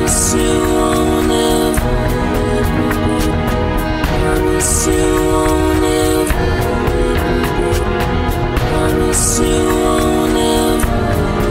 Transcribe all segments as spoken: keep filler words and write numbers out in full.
Promise you won't ever. Promise you won't ever. Promise you won't ever.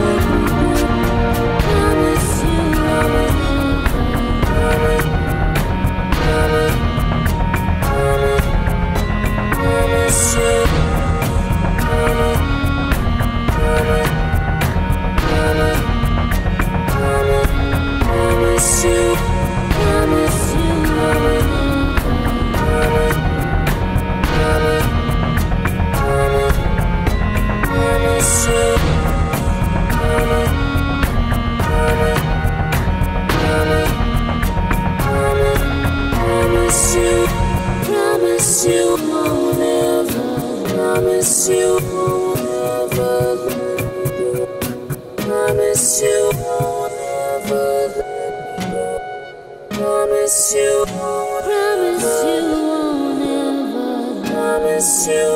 Promise you won't ever. Promise, promise, promise you. Promise, promise, promise, promise, promise you. Promise you won't ever. Promise, promise, promise, promise you. Promise, promise, promise, promise, promise you. Promise you won't ever. Promise you won't ever. Promise you won't ever. Promise you. Promise you won't ever. Promise you.